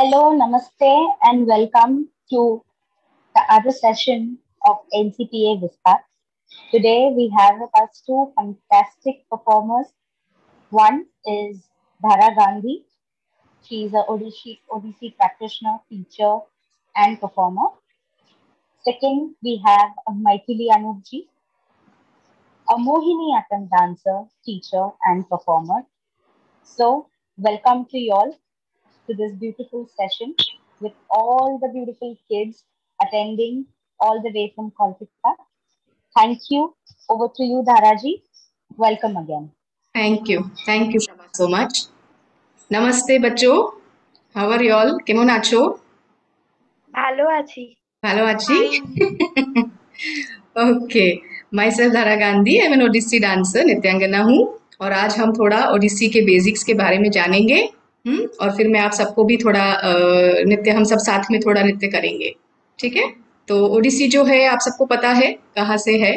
Hello, namaste, and welcome to the other session of NCPA Vispas. Today we have with us two fantastic performers. One is Dhara Gandhi. She is a Odissi practitioner, teacher, and performer. Second, we have Maithili Anupji, a Mohiniyattam dancer, teacher, and performer. So, welcome to you all to this beautiful session with all the beautiful kids attending all the way from Kolkata. Thank you. Over to you, Dharaji. Welcome again. Thank you Shama so much. Namaste बच्चों. How are you all? কেমন আছো? ভালো আছি। ভালো আছি? Okay. Myself Dhara Gandhi. I'm an Odissi dancer, नृत्यांगना हूँ और आज हम थोड़ा ओडिसी के बेसिक्स के बारे में जानेंगे। और फिर मैं आप सबको भी थोड़ा नृत्य हम सब साथ में थोड़ा नृत्य करेंगे। ठीक है? तो ओडिसी जो है आप सबको पता है कहाँ से है?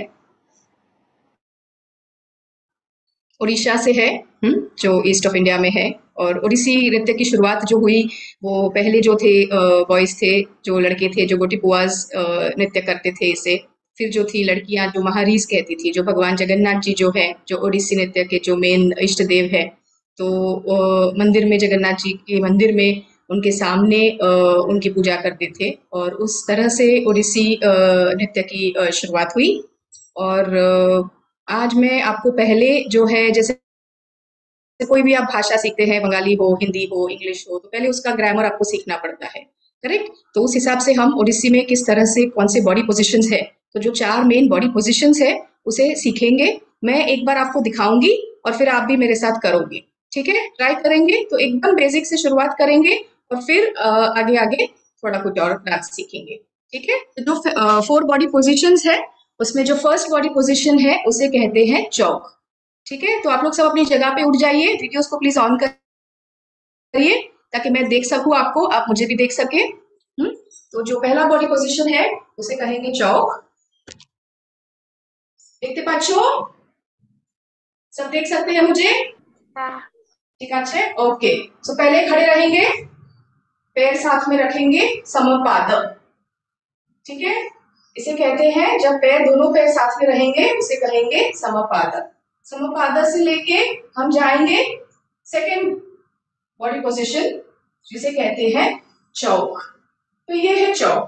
उड़ीसा से है, जो ईस्ट ऑफ इंडिया में है। और ओडिसी नृत्य की शुरुआत जो हुई वो पहले जो थे बॉयज थे, जो लड़के थे, जो गोटीपुआज नृत्य करते थे इसे। फिर जो थी लड़कियां जो महारीज कहती थी, जो भगवान जगन्नाथ जी जो है, जो ओडिसी नृत्य के जो मेन इष्ट देव है, तो मंदिर में जगन्नाथ जी के मंदिर में उनके सामने उनकी पूजा करते थे और उस तरह से ओडिसी नृत्य की शुरुआत हुई। और आज मैं आपको पहले जो है, जैसे कोई भी आप भाषा सीखते हैं, बंगाली हो, हिंदी हो, इंग्लिश हो, तो पहले उसका ग्रामर आपको सीखना पड़ता है, करेक्ट? तो उस हिसाब से हम ओडिसी में किस तरह से कौन से बॉडी पोजिशंस है, तो जो 4 मेन बॉडी पोजिशंस है उसे सीखेंगे। मैं एक बार आपको दिखाऊंगी और फिर आप भी मेरे साथ करोगे, ठीक है? ट्राई करेंगे। तो एकदम बेसिक से शुरुआत करेंगे और फिर आगे आगे थोड़ा कुछ और डांस सीखेंगे, ठीक है? तो जो 4 बॉडी पोजिशंस है उसमें जो फर्स्ट बॉडी पोजिशन है उसे कहते हैं चौक, ठीक है? तो आप लोग सब अपनी जगह पे उठ जाइए, वीडियोस को प्लीज ऑन करिए ताकि मैं देख सकूं आपको, आप मुझे भी देख सके। तो जो पहला बॉडी पोजीशन है उसे कहेंगे चौक। देखते पाच्छो? सब देख सकते हैं मुझे? ठीक है, ओके। सो पहले खड़े रहेंगे, पैर साथ में रखेंगे, समपाद, ठीक है? इसे कहते हैं जब पैर दोनों पैर साथ में रहेंगे उसे कहेंगे समपाद। समपाद से लेके हम जाएंगे सेकेंड बॉडी पोजीशन जिसे कहते हैं चौक। तो ये है चौक,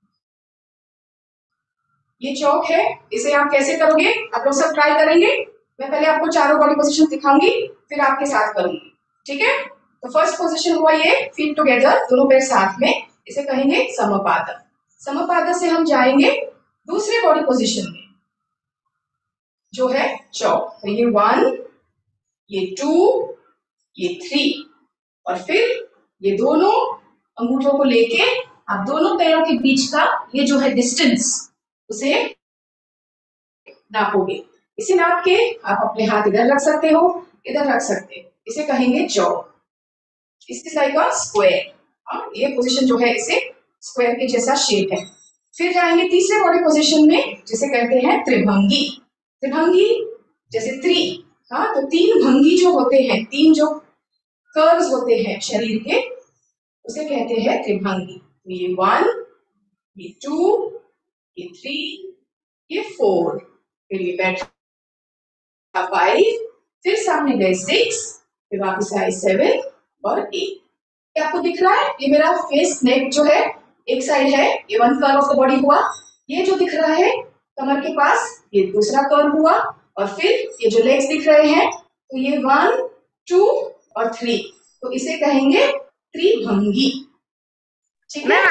ये चौक है। इसे आप कैसे करोगे? आप लोग सब ट्राई करेंगे। मैं पहले आपको चारों बॉडी पोजीशन दिखाऊंगी फिर आपके साथ करूंगी, ठीक है? तो फर्स्ट पोजीशन हुआ ये फीट टुगेदर, दोनों पैर साथ में, इसे कहेंगे समपाद। समपाद से हम जाएंगे दूसरे बॉडी पोजीशन में जो है चौक। तो ये 1, ये 2, ये 3 और फिर ये दोनों अंगूठों को लेके आप दोनों पैरों के बीच का ये जो है डिस्टेंस उसे नापोगे। इसे नाप के आप अपने हाथ इधर रख सकते हो, इधर रख सकते हो, इसे कहेंगे चौक। इसकी लाइक अ स्क्वायर। ये पोजीशन जो है इसे स्क्वायर के जैसा शेप है। फिर जाएंगे तीसरे बॉडी पोजीशन में जिसे कहते हैं त्रिभंगी। त्रिभंगी जैसे तो 3 भंगी जो होते हैं, 3 जो कर्व्स होते हैं शरीर के उसे कहते हैं त्रिभंगी। ये 1, ये 2, ये 3, ये 4, फिर ये बैठा 5, फिर सामने गए 6, फिर वापस आए 7 और 8। क्या आपको दिख रहा है? ये मेरा फेस नेक जो है एक साइड है, ये 1 कर्व ऑफ द बॉडी हुआ। ये जो दिख रहा है कमर के पास ये दूसरा कर्व हुआ और फिर ये जो लेग्स दिख रहे हैं तो ये 1, 2 और 3, तो इसे कहेंगे त्रिभंगी, ठीक है?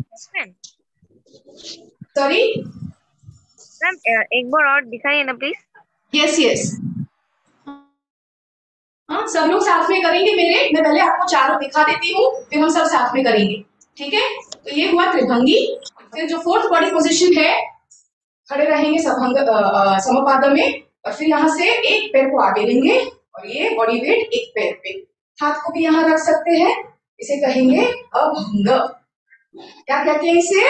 सॉरी मैम, एक बार और दिखाइए ना प्लीज। यस यस, हाँ सब लोग साथ में करेंगे मेरे। मैं पहले आपको चारों दिखा देती हूँ फिर हम सब साथ में करेंगे, ठीक है? तो ये हुआ त्रिभंगी। फिर जो फोर्थ बॉडी पोजीशन है खड़े रहेंगे समपाद में और फिर यहाँ से एक पैर को आगे लेंगे और ये बॉडी वेट एक पैर पे, हाथ को भी यहाँ रख सकते हैं, इसे कहेंगे अभंग। क्या कहते हैं इसे?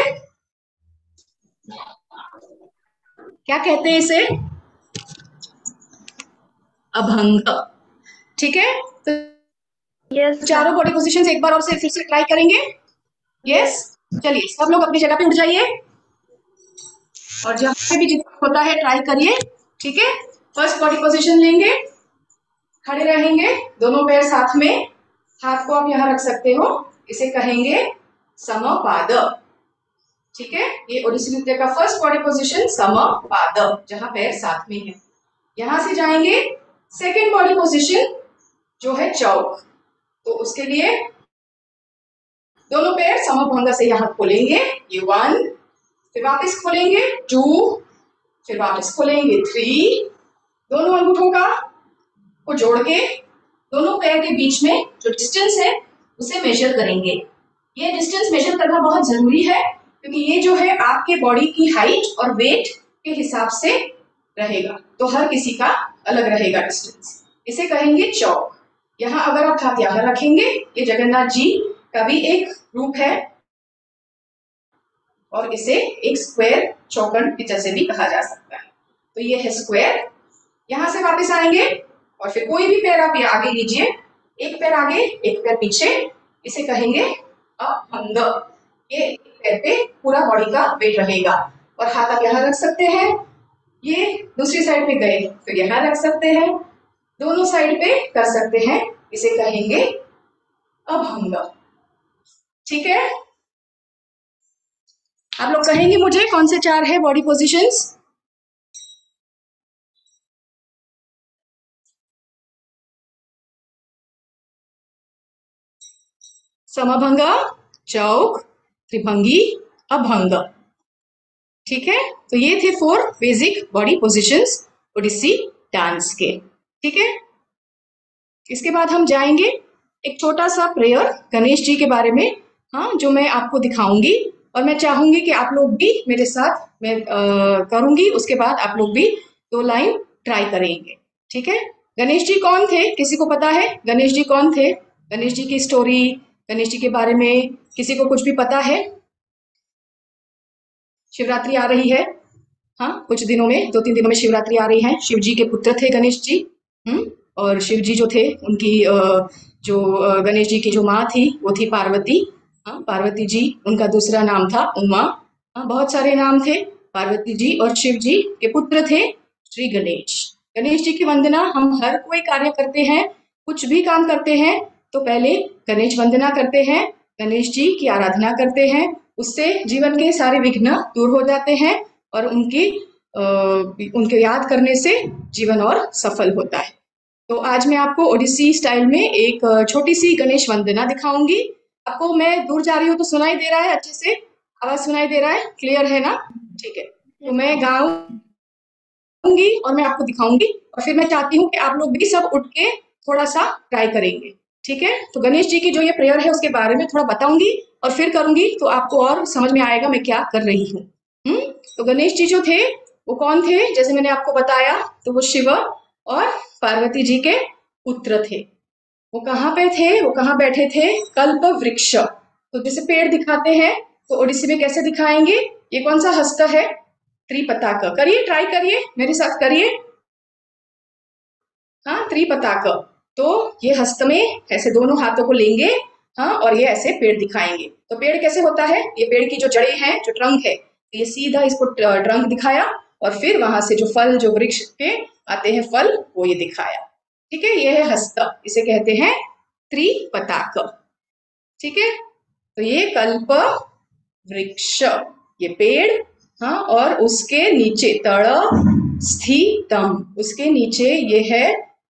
क्या कहते हैं इसे? अभंग, ठीक है? तो यस चारों बॉडी पोजीशंस एक बार और से फिर से ट्राई करेंगे। यस, चलिए सब लोग अपनी जगह पे उठ जाइए और जहां पे भी जितना होता है ट्राई करिए। ठीक है, फर्स्ट बॉडी पोजीशन लेंगे, खड़े रहेंगे, दोनों पैर साथ में, हाथ को आप यहाँ रख सकते हो, इसे कहेंगे समपाद। ठीक है, ये ओडिसी नृत्य का फर्स्ट बॉडी पोजीशन समपाद, जहां पैर साथ में है। यहां से जाएंगे सेकेंड बॉडी पोजीशन जो है चौक। तो उसके लिए दोनों पैर समभंग से यहाँ खोलेंगे, ये 1, फिर वापस खोलेंगे 2, फिर वापस खोलेंगे 3, दोनों अंगूठों को जोड़ के दोनों पैर के बीच में जो डिस्टेंस है उसे मेजर करेंगे। ये डिस्टेंस मेजर करना बहुत जरूरी है क्योंकि ये जो है आपके बॉडी की हाइट और वेट के हिसाब से रहेगा, तो हर किसी का अलग रहेगा डिस्टेंस। इसे कहेंगे चौक। यहाँ अगर आप हाथ यहाँ रखेंगे, ये जगन्नाथ जी का भी एक रूप है और इसे एक स्क्वायर चौकन की जैसे भी कहा जा सकता है। तो ये है स्क्वायर। यहां से वापस आएंगे और फिर कोई भी पैर आप आगे लीजिए, एक पैर आगे एक पैर पीछे, इसे कहेंगे अभंग। ये पैर पे पूरा बॉडी का वेट रहेगा और हाथ आप यहाँ रख सकते हैं, ये दूसरी साइड पे गए फिर यहाँ रख सकते हैं, दोनों साइड पे कर सकते हैं, इसे कहेंगे अभंग। ठीक है, आप लोग कहेंगे मुझे कौन से 4 है बॉडी पोजीशंस? समभंग, चौक, त्रिभंगी, अभंग। ठीक है, तो ये थे 4 basic body positions Odissi dance के। ठीक है, इसके बाद हम जाएंगे एक छोटा सा प्रेयर गणेश जी के बारे में, हाँ, जो मैं आपको दिखाऊंगी और मैं चाहूंगी कि आप लोग भी मेरे साथ, मैं करूंगी, उसके बाद आप लोग भी 2 लाइन ट्राई करेंगे। ठीक है, गणेश जी कौन थे? किसी को पता है गणेश जी कौन थे? गणेश जी की स्टोरी, गणेश जी के बारे में किसी को कुछ भी पता है? शिवरात्रि आ रही है, हाँ, कुछ दिनों में, 2-3 दिनों में शिवरात्रि आ रही है। शिव जी के पुत्र थे गणेश जी। और शिव जी जो थे उनकी जो गणेश जी की जो माँ थी वो थी पार्वती। हाँ, पार्वती जी, उनका दूसरा नाम था उमा। हाँ, बहुत सारे नाम थे। पार्वती जी और शिव जी के पुत्र थे श्री गणेश। गणेश जी की वंदना हम हर कोई कार्य करते हैं, कुछ भी काम करते हैं तो पहले गणेश वंदना करते हैं, गणेश जी की आराधना करते हैं, उससे जीवन के सारे विघ्न दूर हो जाते हैं और उनके याद करने से जीवन और सफल होता है। तो आज मैं आपको ओडिसी स्टाइल में एक छोटी सी गणेश वंदना दिखाऊंगी। आपको मैं दूर जा रही हूँ तो सुनाई दे रहा है? अच्छे से आवाज सुनाई दे रहा है? क्लियर है ना? ठीक है, तो मैं गाऊंगी और मैं आपको दिखाऊंगी और फिर मैं चाहती हूँ कि आप लोग भी सब उठ के थोड़ा सा ट्राई करेंगे। ठीक है, तो गणेश जी की जो ये प्रेयर है उसके बारे में थोड़ा बताऊंगी और फिर करूंगी तो आपको और समझ में आएगा मैं क्या कर रही हूँ। तो गणेश जी जो थे वो कौन थे? जैसे मैंने आपको बताया, तो वो शिव और पार्वती जी के पुत्र थे। वो कहाँ पे थे? वो कहाँ बैठे थे? कल्प वृक्ष। तो जैसे पेड़ दिखाते हैं तो ओडिसी में कैसे दिखाएंगे? ये कौन सा हस्त है? त्रिपताक। करिए, ट्राई करिए, मेरे साथ करिए। हाँ, त्रिपताक। तो ये हस्त में ऐसे दोनों हाथों को लेंगे, हाँ, और ये ऐसे पेड़ दिखाएंगे। तो पेड़ कैसे होता है? ये पेड़ की जो जड़ें हैं, जो ट्रंक है, तो ये सीधा इसको ट्रंक दिखाया और फिर वहां से जो फल, जो वृक्ष के आते हैं फल, वो ये दिखाया। ठीक है, ये है हस्त, इसे कहते हैं त्रिपताक। ठीक है, तो ये कल्प वृक्ष, ये पेड़, हाँ, और उसके नीचे तड़ स्थितम, उसके नीचे ये है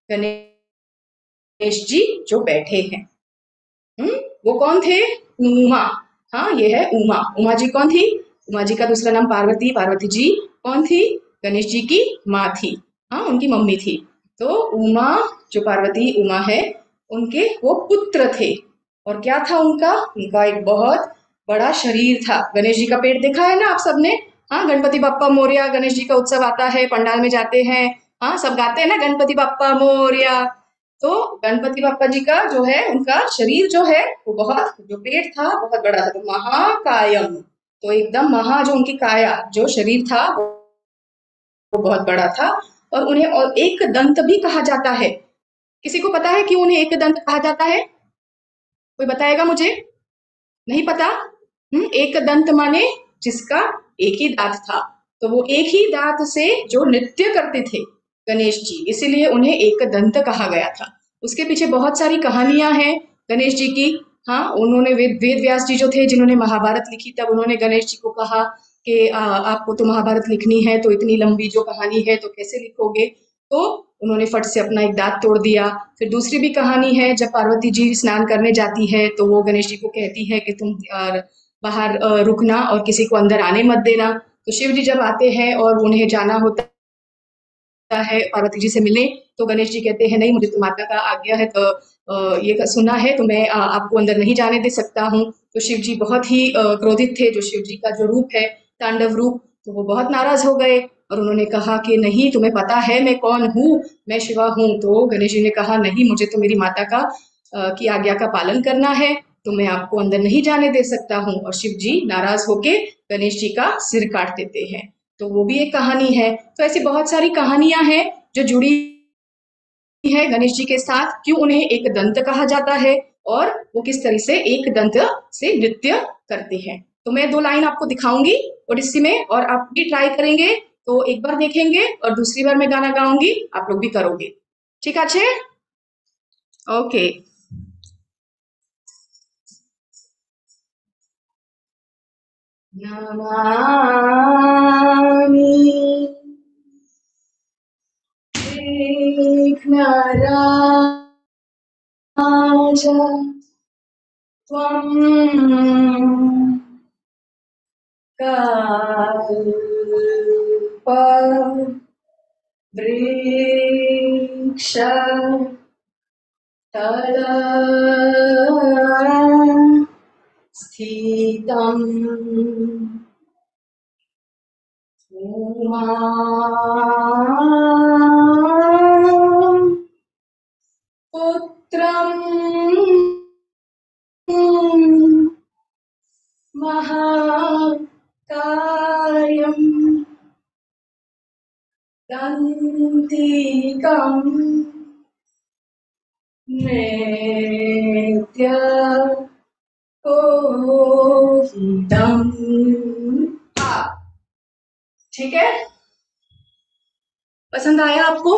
गणेश जी जो बैठे हैं। वो कौन थे? उमा। हाँ, ये है उमा। उमा जी कौन थी? उमा जी का दूसरा नाम पार्वती। पार्वती जी कौन थी? गणेश जी की माँ थी, हाँ, उनकी मम्मी थी। तो उमा, जो पार्वती उमा है, उनके वो पुत्र थे। और क्या था उनका? उनका एक बहुत बड़ा शरीर था। गणेश जी का पेट देखा है ना आप सबने? हाँ, गणपति बप्पा मोरया, गणेश जी का उत्सव आता है, पंडाल में जाते हैं, हाँ, सब गाते हैं ना, गणपति बप्पा मोरया। तो गणपति बप्पा जी का जो है, उनका शरीर जो है वो बहुत, जो पेट था बहुत बड़ा था, तो महाकायम। तो एकदम महा, जो उनकी काया, जो शरीर था वो बहुत बड़ा था। और उन्हें और एक दंत भी कहा जाता है। किसी को पता है कि उन्हें एक दंत कहा जाता है? कोई बताएगा मुझे? नहीं पता? एक दंत माने जिसका एक ही दांत था, तो वो एक ही दांत से जो नृत्य करते थे गणेश जी, इसीलिए उन्हें एक दंत कहा गया था। उसके पीछे बहुत सारी कहानियां हैं गणेश जी की। हाँ, उन्होंने वेद व्यास जी जो थे जिन्होंने महाभारत लिखी, तब उन्होंने गणेश जी को कहा कि आपको तो महाभारत लिखनी है, तो इतनी लंबी जो कहानी है तो कैसे लिखोगे? तो उन्होंने फट से अपना एक दांत तोड़ दिया। फिर दूसरी भी कहानी है, जब पार्वती जी स्नान करने जाती है तो वो गणेश जी को कहती है कि तुम बाहर रुकना और किसी को अंदर आने मत देना। तो शिव जी जब आते हैं और उन्हें जाना होता है पार्वती जी से मिलने, तो गणेश जी कहते हैं नहीं, मुझे तो माता का आज्ञा है, तो ये सुना है, तो मैं आपको अंदर नहीं जाने दे सकता हूँ। तो शिव जी बहुत ही क्रोधित थे, जो शिव जी का जो रूप है तांडव रूप, तो वो बहुत नाराज हो गए और उन्होंने कहा कि नहीं, तुम्हें पता है मैं कौन हूँ, मैं शिवा हूँ। तो गणेश जी ने कहा नहीं, मुझे तो मेरी माता का की आज्ञा का पालन करना है, तो मैं आपको अंदर नहीं जाने दे सकता हूँ। और शिव जी नाराज होके गणेश जी का सिर काट देते हैं। तो वो भी एक कहानी है। तो ऐसी बहुत सारी कहानियां हैं जो जुड़ी है गणेश जी के साथ, क्यों उन्हें एक दंत कहा जाता है और वो किस तरह से एक दंत से नृत्य करते हैं। तो मैं 2 लाइन आपको दिखाऊंगी ओडिसी में, और आप भी ट्राई करेंगे। तो एक बार देखेंगे और दूसरी बार मैं गाना गाऊंगी, आप लोग भी करोगे। ठीक है? ओके। नमामि विघ्नराज त्वं कल्पवृक्ष स्थितम् पुत्रं महाकायं दन्तिकं नृत्य कोहितम्। ठीक है? पसंद आया आपको?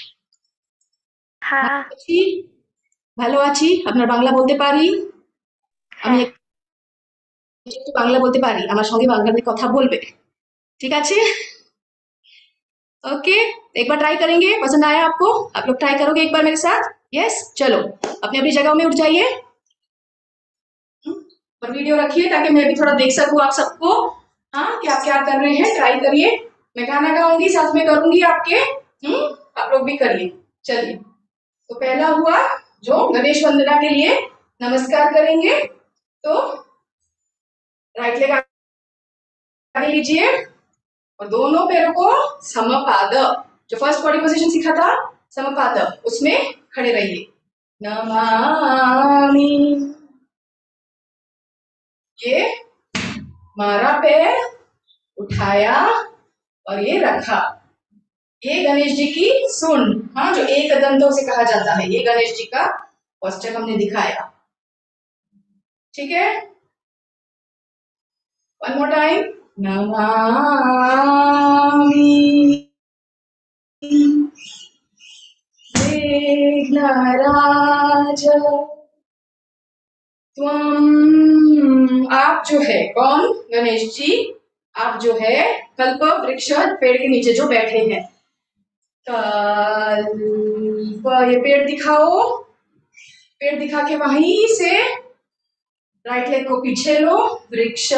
হ্যাঁ ভালো আছি। আপনার বাংলা বলতে পারি। আমি হ্যাঁ একটু বাংলা বলতে পারি, আমার সঙ্গে বাংলাতে কথা বলবে। ঠিক আছে? ओके, एक बार ट्राई करेंगे। पसंद आया आपको? आप लोग ट्राई करोगे एक बार मेरे साथ? यस, चलो अपनी अपनी जगह में उठ जाइए और वीडियो रखिए ताकि मैं भी थोड़ा देख सकूं आप सबको। हाँ, कि आप क्या कर रहे हैं, ट्राई करिए। मैं गाना गाऊंगी, साथ में करूंगी आपके। आप लोग भी करिए। चलिए, तो पहला हुआ जो गणेश वंदना के लिए नमस्कार करेंगे, तो राइट लेग आगे लीजिए और दोनों पैरों को समपाद, जो फर्स्ट बॉडी पोजीशन सीखा था समपाद, उसमें खड़े रहिए। नमामि, ये मारा पैर उठाया और ये रखा। ये गणेश जी की सुन, हाँ, जो एक दंतों से कहा जाता है, ये गणेश जी का पोस्टर हमने दिखाया। ठीक है? One more time. नमामि विघ्नराज त्वं, आप जो है कौन? गणेश जी। आप जो है कल्प वृक्ष, पेड़ के नीचे जो बैठे हैं। कल्प, ये पेड़ दिखाओ। पेड़ दिखा के वहीं से राइट लेग को पीछे लो, वृक्ष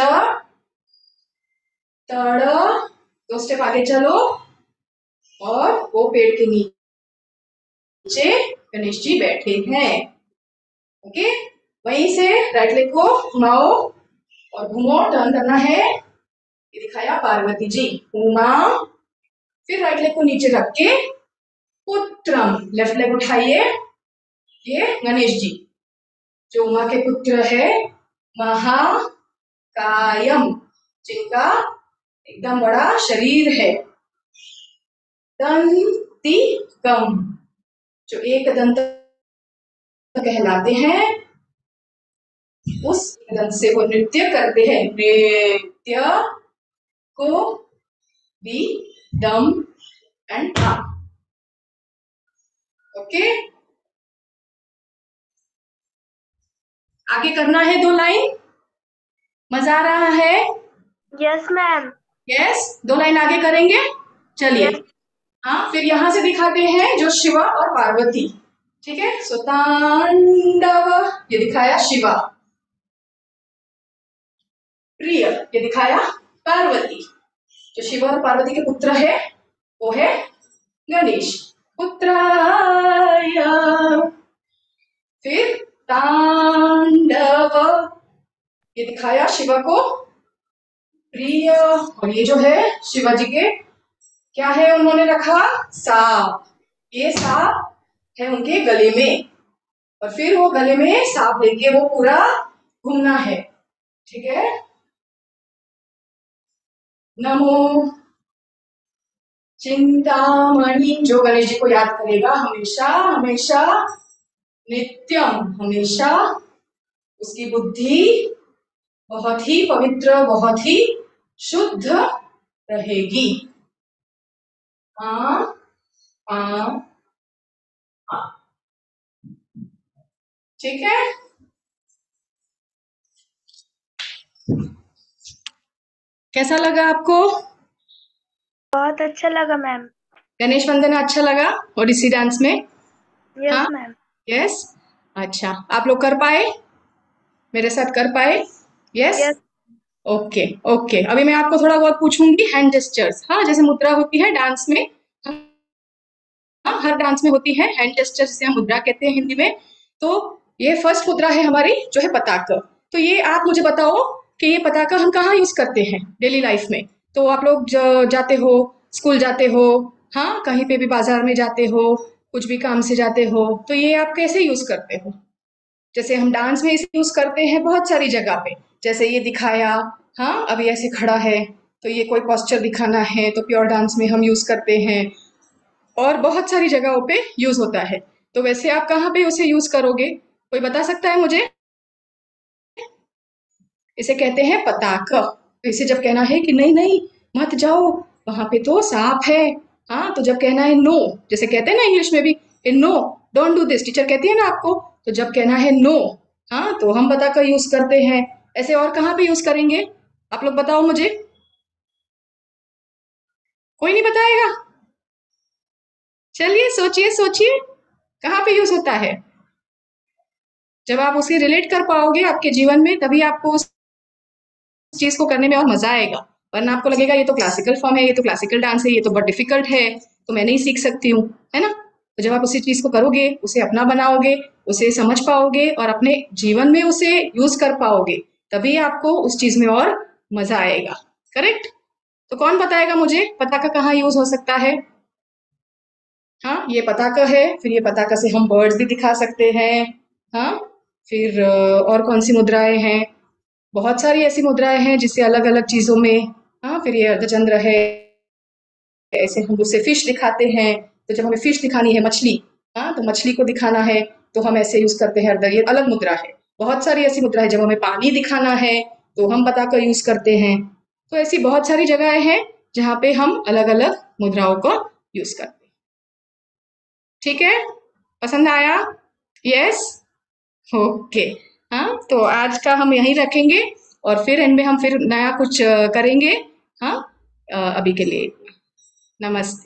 तड़, 2 स्टेप आगे चलो और वो पेड़ के नीचे गणेश जी बैठे हैं। ओके, वहीं से राइट लेग को घुमाओ और घूमो, टर्न करना है। ये दिखाया पार्वती जी, उमा। फिर राइट लेग को नीचे रख के पुत्रम, लेफ्ट लेग उठाइए। ये गणेश जी जो उमा के पुत्र है, महाकायम, जिनका एकदम बड़ा शरीर है। दंतिकम, जो एक दंत कहलाते हैं। उस ढंग से वो नृत्य करते हैं। नृत्य को बी डम एंड टा। ओके, आगे करना है 2 लाइन। मजा आ रहा है? Yes ma'am. यस, 2 लाइन आगे करेंगे। चलिए। Yes. हाँ, फिर यहां से दिखाते हैं जो शिवा और पार्वती। ठीक है, सो तांडव ये दिखाया शिवा, प्रिय ये दिखाया पार्वती। जो शिव और पार्वती के पुत्र है वो है गणेश। पुत्राय। फिर तांडव ये दिखाया शिव को प्रिय, और ये जो है शिवाजी के क्या है उन्होंने रखा, सांप। ये सांप है उनके गले में, और फिर वो गले में सांप लेके वो पूरा घूमना है। ठीक है, नमो चिंतामणि, जो गणेश जी को याद करेगा हमेशा हमेशा, नित्यम हमेशा, उसकी बुद्धि बहुत ही पवित्र, बहुत ही शुद्ध रहेगी। आ, आ, आ। ठीक है, कैसा लगा आपको? बहुत अच्छा लगा मैम। गणेश वंदना अच्छा लगा ओडिसी डांस में? यस हाँ, मैम। यस। अच्छा, आप लोग कर पाए, मेरे साथ कर पाए? यस। यस। ओके ओके, अभी मैं आपको थोड़ा बहुत पूछूंगी हैंड जेस्चर्स। हाँ, जैसे मुद्रा होती है डांस में, हाँ हर डांस में होती है हैंड जेस्चर, जिसे हम मुद्रा कहते हैं हिंदी में। तो ये फर्स्ट मुद्रा है हमारी जो है पताका। तो ये आप मुझे बताओ कि ये पताका हम कहाँ यूज करते हैं डेली लाइफ में? तो आप लोग जाते हो, स्कूल जाते हो, हाँ कहीं पे भी बाजार में जाते हो, कुछ भी काम से जाते हो, तो ये आप कैसे यूज करते हो? जैसे हम डांस में इसे यूज करते हैं बहुत सारी जगह पे, जैसे ये दिखाया, हाँ अभी ऐसे खड़ा है तो ये कोई पोस्चर दिखाना है तो प्योर डांस में हम यूज करते हैं, और बहुत सारी जगहों पे यूज होता है। तो वैसे आप कहाँ पे उसे यूज करोगे, कोई बता सकता है मुझे? इसे कहते हैं पताका। तो इसे जब कहना है कि नहीं नहीं मत जाओ, वहां पे तो सांप है, हाँ तो जब कहना है नो, जैसे कहते हैं ना इंग्लिश में भी no don't do this, teacher कहती है ना आपको, तो जब कहना है नो, हाँ तो हम पताका यूज करते हैं। ऐसे और कहाँ पे यूज करेंगे, आप लोग बताओ मुझे। कोई नहीं बताएगा? चलिए सोचिए सोचिए, कहाँ पे यूज होता है? जब आप उसे रिलेट कर पाओगे आपके जीवन में, तभी आपको उस चीज को करने में और मजा आएगा। वरना आपको लगेगा ये तो क्लासिकल फॉर्म है, ये तो क्लासिकल डांस है, ये तो बहुत डिफिकल्ट है, तो मैं नहीं सीख सकती हूँ, है ना? तो जब आप उसी चीज को करोगे, उसे अपना बनाओगे, उसे समझ पाओगे और अपने जीवन में उसे यूज कर पाओगे, तभी आपको उस चीज में और मजा आएगा। करेक्ट? तो कौन बताएगा मुझे पताका कहाँ यूज हो सकता है? हाँ, ये पताका है, फिर ये पताका से हम बर्ड्स भी दिखा सकते हैं। हाँ, फिर और कौन सी मुद्राएं हैं? बहुत सारी ऐसी मुद्राएं हैं जिससे अलग अलग चीजों में, हाँ फिर ये अर्धचंद्र है, ऐसे हम उससे फिश दिखाते हैं। तो जब हमें फिश दिखानी है, मछली, हाँ तो मछली को दिखाना है तो हम ऐसे यूज करते हैं अर्धर, ये अलग मुद्रा है। बहुत सारी ऐसी मुद्रा है, जब हमें पानी दिखाना है तो हम पताका यूज करते हैं। तो ऐसी बहुत सारी जगहें हैं जहाँ पे हम अलग अलग मुद्राओं को यूज करते हैं। ठीक है, पसंद आया? Yes, okay. हाँ, तो आज का हम यहीं रखेंगे, और फिर इनमें हम फिर नया कुछ करेंगे। हाँ, अभी के लिए नमस्ते।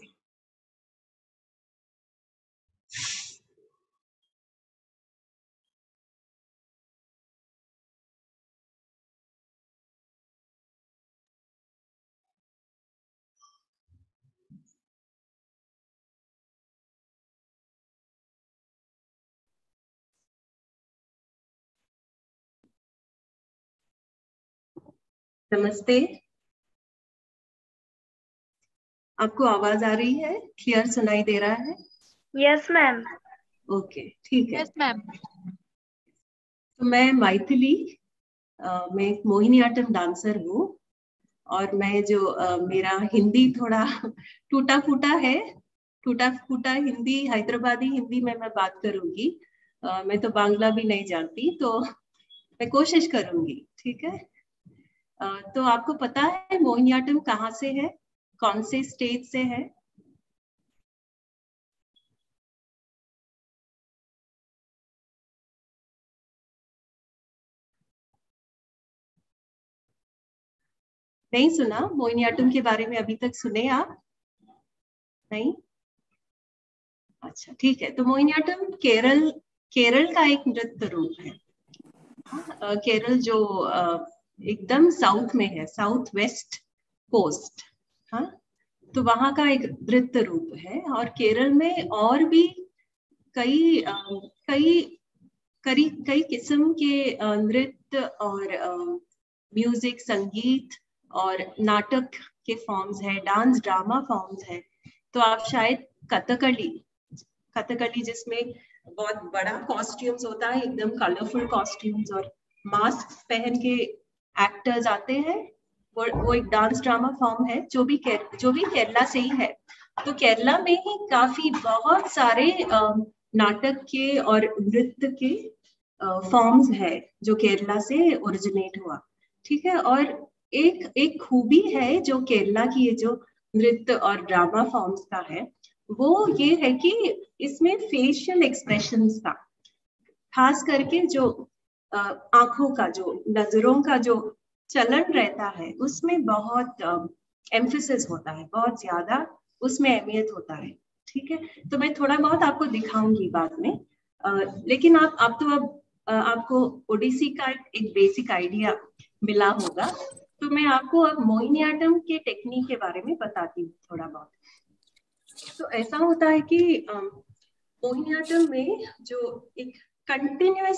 नमस्ते, आपको आवाज आ रही है? क्लियर सुनाई दे रहा है? Yes ma'am. ओके, ठीक है। Yes ma'am. तो मैं मैथिली, मैं एक मोहिनीअट्टम डांसर हूँ, और मैं जो मेरा हिंदी थोड़ा टूटा फूटा है, टूटा फूटा हिंदी, हैदराबादी हिंदी में मैं बात करूंगी। मैं तो बांग्ला भी नहीं जानती, तो मैं कोशिश करूंगी, ठीक है। तो आपको पता है मोहिनीअट्टम कहाँ से है, कौन से स्टेट से है? नहीं सुना मोहिनीअट्टम के बारे में अभी तक? सुने आप? नहीं? अच्छा ठीक है। तो मोहिनीअट्टम केरल का एक नृत्य रूप है। केरल जो एकदम साउथ में है, साउथ वेस्ट कोस्ट, हाँ, तो वहां का एक नृत्य रूप है। और केरल में और भी कई कई कई कई किस्म के नृत्य और म्यूजिक, संगीत और नाटक के फॉर्म्स है, डांस ड्रामा फॉर्म्स है। तो आप शायद कथकली जिसमें बहुत बड़ा कॉस्ट्यूम्स होता है, एकदम कलरफुल कॉस्ट्यूम्स और मास्क पहन के एक्टर्स आते हैं, वो एक डांस ड्रामा फॉर्म है जो भी केरला से ही है। तो केरला में ही काफी बहुत सारे नाटक के और नृत्य के फॉर्म्स है जो केरला से ओरिजिनेट हुआ, ठीक है। और एक खूबी है जो केरला की ये जो नृत्य और ड्रामा फॉर्म्स का है, वो ये है कि इसमें फेशियल एक्सप्रेशंस का, खास करके जो आंखों का, जो नजरों का जो चलन रहता है, उसमें बहुत एम्फेसिस होता है, बहुत ज्यादा उसमें अहमियत होता है, ठीक है। तो मैं थोड़ा बहुत आपको दिखाऊंगी बाद में, लेकिन आप तो अब आपको ओडिसी का एक बेसिक आइडिया मिला होगा। तो मैं आपको अब मोहिनीअट्टम के टेक्निक के बारे में बताती हूँ थोड़ा बहुत। तो ऐसा होता है कि मोहिनीअट्टम में जो एक कंटिन्यूअस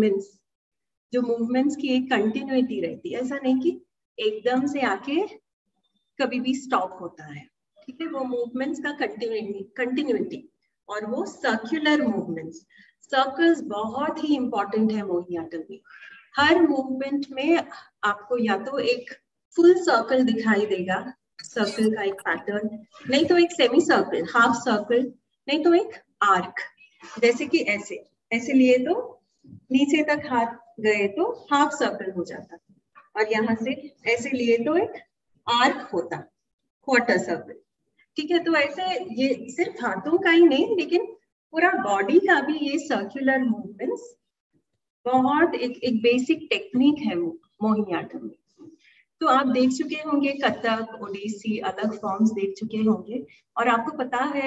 मूवमेंट्स की एक कंटिन्यूटी रहती है, ऐसा नहीं कि एकदम से आके कभी भी स्टॉप होता है, ठीक है। वो मूवमेंट्स का कंटिन्यूटी, और वो सर्कुलर मूवमेंट्स, सर्कल्स बहुत ही इंपॉर्टेंट है मोहिनीअट्टम में। हर मूवमेंट में आपको या तो एक फुल सर्कल दिखाई देगा, सर्कल का एक पैटर्न, नहीं तो एक सेमी सर्कल, हाफ सर्कल, नहीं तो एक आर्क। जैसे कि ऐसे लिए तो नीचे तक हाथ गए तो हाफ सर्कल हो जाता, और यहाँ से ऐसे लिए तो एक आर्क होता, क्वार्टर सर्कल, ठीक है। तो ऐसे ये सिर्फ हाथों का ही नहीं, लेकिन पूरा बॉडी का भी ये सर्कुलर मूवमेंट्स बहुत एक बेसिक टेक्निक है मोहिनीअट्टम में। तो आप देख चुके होंगे कथक, ओडिसी, अलग फॉर्म्स देख चुके होंगे, और आपको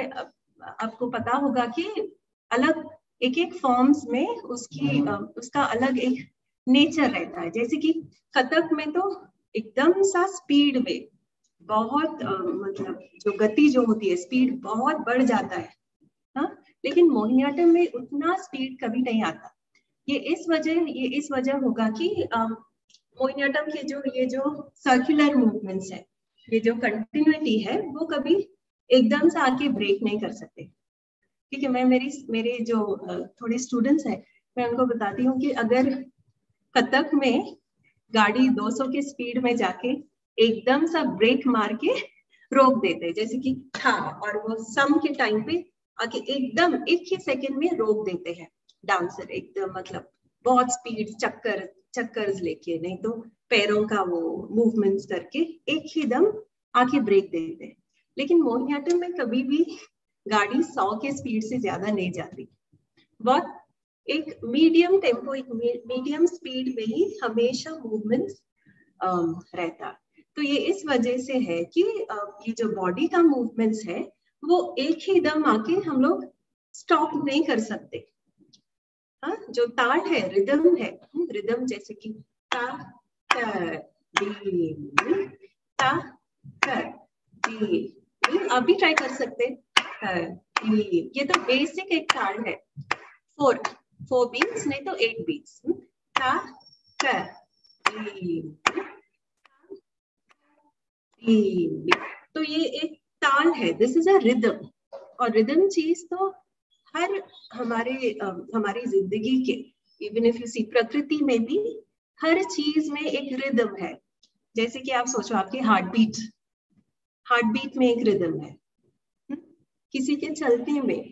पता होगा कि अलग एक फॉर्म्स में उसका अलग एक नेचर रहता है। जैसे कि कथक में तो एकदम सा स्पीड में बहुत मतलब जो गति जो होती है, स्पीड बहुत बढ़ जाता है, हाँ, लेकिन मोहिनीअट्टम में उतना स्पीड कभी नहीं आता। ये इस वजह होगा कि मोहिनीअट्टम के ये जो सर्कुलर मूवमेंट्स है, ये जो कंटिन्यूटी है, वो कभी एकदम से आके ब्रेक नहीं कर सकते, ठीक है। मैं मेरे जो थोड़े स्टूडेंट्स हैं, मैं उनको बताती हूँ कि अगर कथक में गाड़ी 200 के स्पीड में जाके एकदम सा ब्रेक मार के रोक देते, जैसे कि हाँ, और वो सम के टाइम पे आके एकदम एक ही सेकंड में रोक देते हैं डांसर, एकदम मतलब बहुत स्पीड चक्कर्स लेके, नहीं तो पैरों का वो मूवमेंट्स करके एक ही दम आके ब्रेक देते हैं। लेकिन मोहिनीअट्टम में कभी भी गाड़ी 100 के स्पीड से ज्यादा नहीं जाती, बहुत एक मीडियम टेम्पो, एक मीडियम स्पीड में ही हमेशा मूवमेंट्स रहता। तो ये इस वजह से है कि ये जो बॉडी का मूवमेंट्स है, वो एक ही दम आके हम लोग स्टॉप नहीं कर सकते। हाँ, जो ताल है, रिदम है, रिदम जैसे कि ता कर दी, ता कर दी, आप भी ट्राई कर सकते हैं। ये तो बेसिक एक ताल है, 4 बीट्स, नहीं तो 8 बीट्स, ता कर दी, तो ये एक ताल है, दिस इज अ रिदम। और रिदम चीज तो हर हमारी जिंदगी के, इवन इफ यू सी प्रकृति में भी हर चीज में एक रिदम है। जैसे कि आप सोचो, आपकी हार्ट बीट में एक रिदम है, किसी के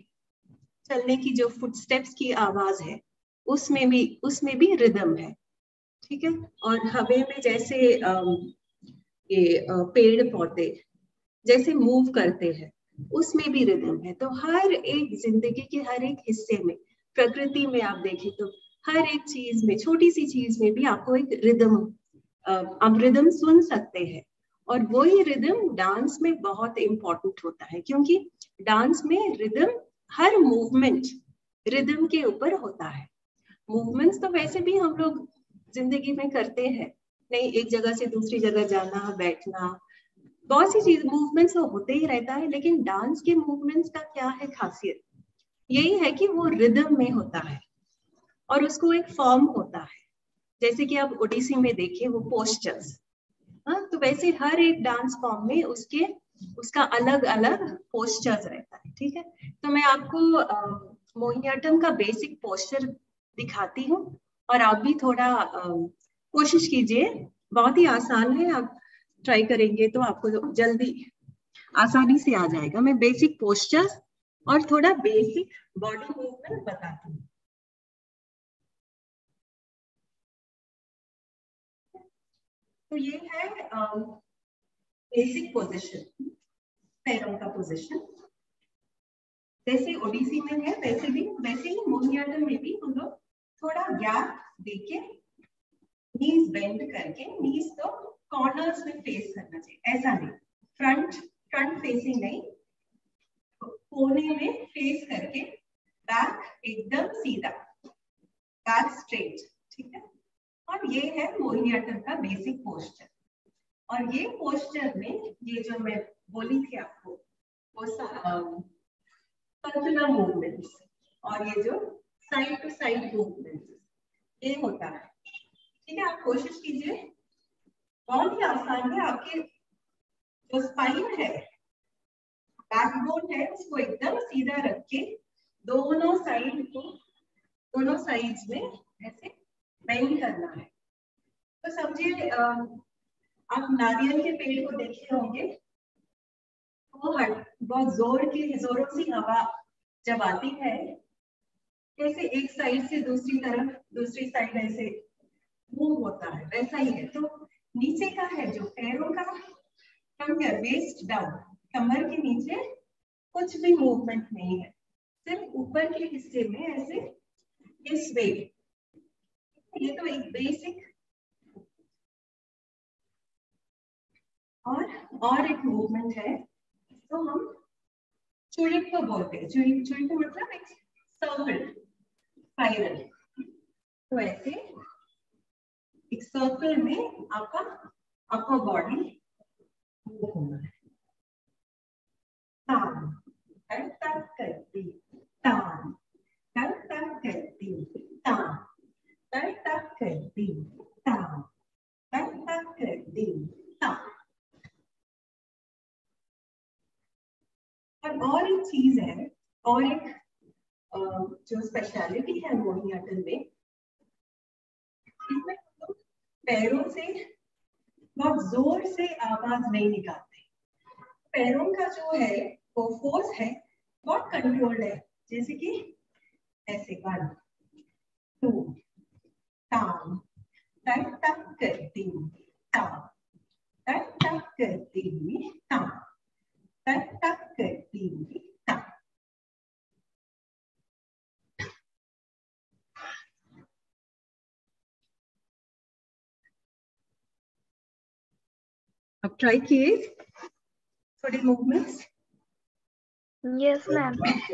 चलने की जो फुटस्टेप्स की आवाज है, उसमें भी रिदम है। ठीक है। और हवा में जैसे ये पेड़ पौधे जैसे मूव करते हैं उसमें भी रिदम है। तो हर एक जिंदगी के हर एक हिस्से में, प्रकृति में आप देखें तो हर एक चीज में, छोटी सी चीज में भी आपको एक रिदम, आप रिदम सुन सकते हैं। और वही रिदम डांस में बहुत इंपॉर्टेंट होता है, क्योंकि डांस में रिदम, हर मूवमेंट रिदम के ऊपर होता है। मूवमेंट्स तो वैसे भी हम लोग जिंदगी में करते हैं, नहीं, एक जगह से दूसरी जगह जाना, बैठना, बहुत सी चीज मूवमेंट्स तो होते ही रहता है। लेकिन डांस के मूवमेंट्स का क्या है खासियत, यही है कि वो रिदम में होता है और उसको एक फॉर्म होता है। जैसे कि आप ओडिसी में देखिए वो पोस्चर्स, हाँ, तो वैसे हर एक डांस फॉर्म में उसका अलग अलग पोस्चर्स रहता है। ठीक है, तो मैं आपको मोहिनीअट्टम का बेसिक पोस्चर दिखाती हूँ और आप भी थोड़ा कोशिश कीजिए। बहुत ही आसान है, आप ट्राई करेंगे तो आपको जल्दी आसानी से आ जाएगा। मैं बेसिक पोस्चर्स और थोड़ा बेसिक बॉडी मूवमेंट बताती हूँ। तो ये है बेसिक पोजीशन, पैरों का पोजीशन। जैसे ओडिसी में है वैसे ही मोहिनीअट्टम में भी हम लोग थोड़ा गैप देके, नीज बेंड करके, नीज तो कॉर्नर्स में फेस करना चाहिए, ऐसा नहीं फ्रंट फेसिंग नहीं, कोने में फेस करके, बैक एकदम सीधा, बैक स्ट्रेट। ठीक है, और ये है मोहिनीअट्टम का बेसिक पोस्चर। और ये पोस्चर में ये जो मैं बोली थी आपको, वो सर्कुलर मूवमेंट्स और ये जो साइड टू साइड मूवमेंट्स, ये होता है। ठीक है, आप कोशिश कीजिए, बहुत ही आसान है। आपके जो स्पाइन है, बैकबोन है, उसको एकदम सीधा रख के दोनों साइड्स में ऐसे बेंड करना है। तो समझिए आप नारियल के पेड़ को देखे होंगे, वो बहुत जोरों से हवा जब आती है, कैसे एक साइड से दूसरी तरफ, दूसरी साइड ऐसे मूव होता है, वैसा ही है। तो नीचे का है जो पैरों का, फ्रॉम योर वेस्ट डाउन, कमर के नीचे कुछ भी मूवमेंट नहीं है, सिर्फ ऊपर के हिस्से में ऐसे इस वे। ये तो एक बेसिक। और एक मूवमेंट है तो हम चुड़िक को बोलते हैं। चुड़िक को मतलब एक सर्कल, स्पाइरल। तो ऐसे एक सर्कल में आपका बॉडी मूव होना है। ताम तक करती, ताम तक करती, ताम तक करती, ताम तक करती, ताम। और एक चीज है, और एक जो स्पेशलिटी है मोहिनीअट्टम में, इसमें पैरों से बहुत जोर से आवाज नहीं निकालते। पैरों का जो है वो फोर्स है बहुत कंट्रोल्ड है। जैसे कि ऐसे 1 2 ताम तक तक करती, ताम तक तक करती, ताम तक तक करती, ताम। अब ट्राई किए थोड़े मूवमेंट्स। Yes ma'am.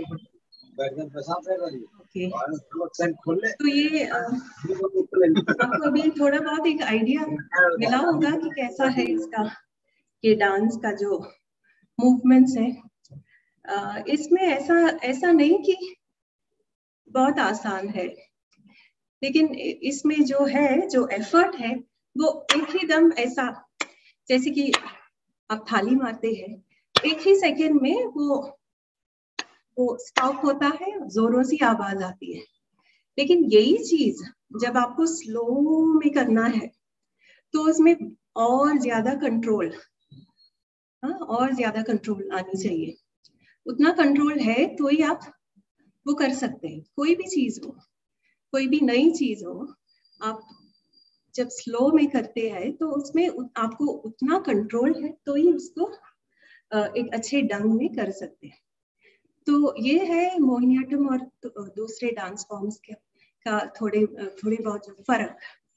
ओके, तो ये आपको अभी थोड़ा बहुत एक आइडिया मिला होगा कि कैसा है इसका, ये डांस का जो मूवमेंट्स है। इसमें ऐसा नहीं कि बहुत आसान है, लेकिन इसमें जो है, जो एफर्ट है, वो एक ही दम ऐसा, जैसे कि आप थाली मारते हैं, एक ही सेकंड में वो स्टॉप होता है, जोरों से आवाज आती है। लेकिन यही चीज जब आपको स्लो में करना है तो उसमें और ज्यादा कंट्रोल, और ज्यादा कंट्रोल आनी चाहिए। उतना कंट्रोल है तो ही आप वो कर सकते हैं। कोई भी चीज हो, कोई भी नई चीज हो, आप जब स्लो में करते हैं तो उसमें आपको उतना कंट्रोल है तो ही उसको एक अच्छे ढंग में कर सकते हैं। तो ये है मोहिनीअट्टम और दूसरे डांस फॉर्म्स का थोड़े बहुत फर्क।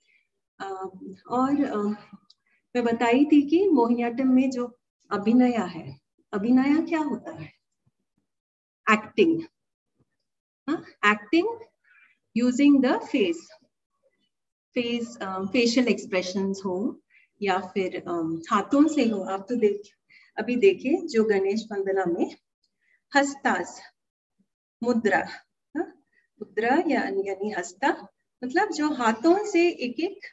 और मैं बताई थी कि मोहिनीअट्टम में जो अभिनय है, अभिनय क्या होता है? Acting, acting using the facial expressions हो या फिर हाथों से हो। आप तो अभी देखिए जो गणेश वंदना में हस्तास मुद्रा, मुद्रा यानी हस्ता मतलब जो हाथों से एक एक